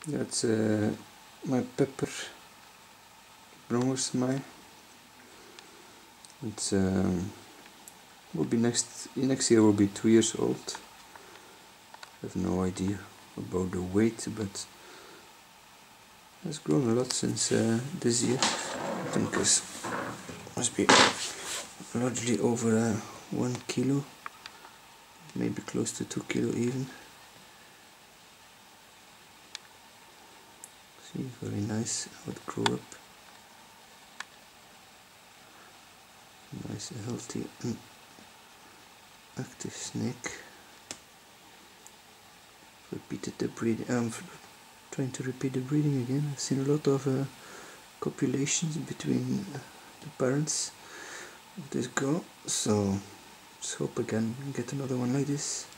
That's my pepper brongersmai. It's will be next year will be 2 years old. I have no idea about the weight, but it's grown a lot since this year. I think it must be largely over 1 kilo, maybe close to 2 kilo even. See, very nice how it grew up. Nice, healthy, and active snake. Repeated the breeding. I'm trying to repeat the breeding again. I've seen a lot of copulations between the parents of this girl, so let's hope I can get another one like this.